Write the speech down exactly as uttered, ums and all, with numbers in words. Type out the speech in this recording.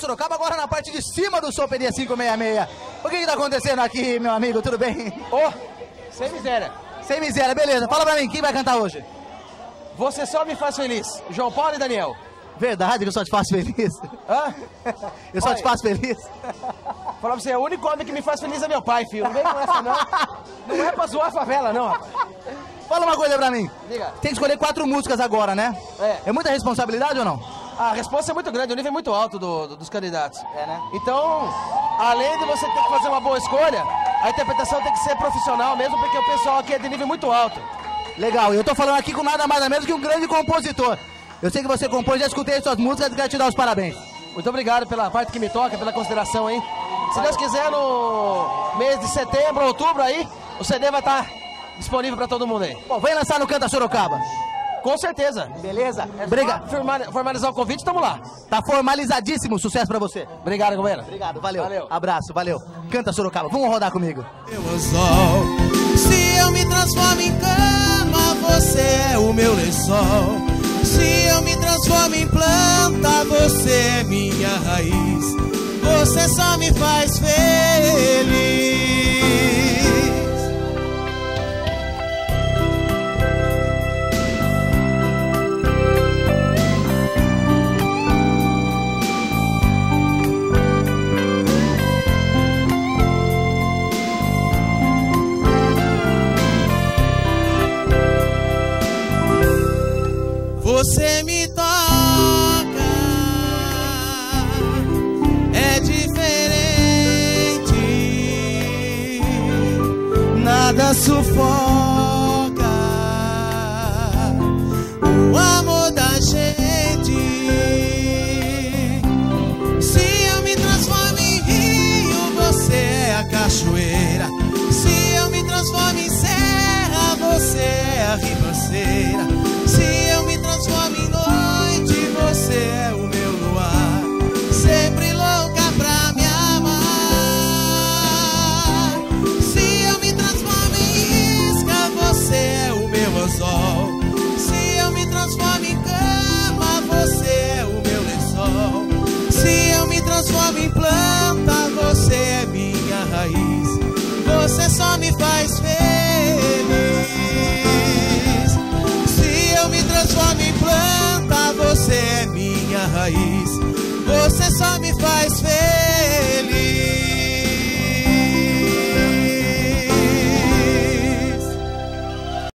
Sorocaba agora na parte de cima do Soperia quinhentos e sessenta e seis. O que que tá acontecendo aqui, meu amigo? Tudo bem? Oh, sem miséria. Sem miséria, beleza. Fala pra mim, quem vai cantar hoje? Você só me faz feliz. João Paulo e Daniel. Verdade que eu só te faço feliz? Hã? Eu só Oi. te faço feliz? Falar pra você, o único homem que me faz feliz é meu pai, filho. Não vem com essa, não. Não é pra zoar a favela, não, rapaz. Fala uma coisa pra mim. Diga. Tem que escolher quatro músicas agora, né? É. É muita responsabilidade ou não? A resposta é muito grande, o nível é muito alto do, do, dos candidatos. É, né? Então, além de você ter que fazer uma boa escolha, a interpretação tem que ser profissional mesmo, porque o pessoal aqui é de nível muito alto. Legal, eu tô falando aqui com nada mais ou menos que um grande compositor. Eu sei que você compôs, já escutei suas músicas e quero te dar os parabéns. Muito obrigado pela parte que me toca, pela consideração aí. Se Deus quiser, no mês de setembro, outubro aí, o C D vai estar disponível pra todo mundo aí. Bom, vem lançar no Canta Sorocaba. Com certeza. Beleza? É Obrigado. Formalizar, formalizar o convite, tamo lá. Tá formalizadíssimo, sucesso pra você. Obrigado, companheiro. Obrigado, valeu. Valeu. Abraço, valeu. Canta Sorocaba, vamos rodar comigo. Meu anzol, se eu me transformo em cama, você é o meu lençol. Se eu me transformo em planta, você é minha raiz. Você só me faz feliz. Você me toca, é diferente, nada sufoca o amor da gente. Se eu me transformo em rio, você é a cachoeira. Se eu me transformo em serra, você é a ribanceira. Se eu me transformo em noite, você é o meu luar, sempre louca pra me amar. Se eu me transformo em isca, você é o meu anzol. Se eu me transformo em cama, você é o meu lençol. Se eu me transformo em planta, você é minha raiz. Você só me faz feliz. Se eu me transformo em planta, você é minha raiz. Você só me faz feliz.